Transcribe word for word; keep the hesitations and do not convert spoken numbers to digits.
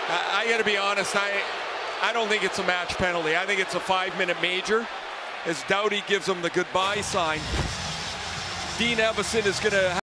I, I got to be honest. I I don't think it's a match penalty. I think it's a five-minute major. As Daути gives him the goodbye sign, Dean Evison is going to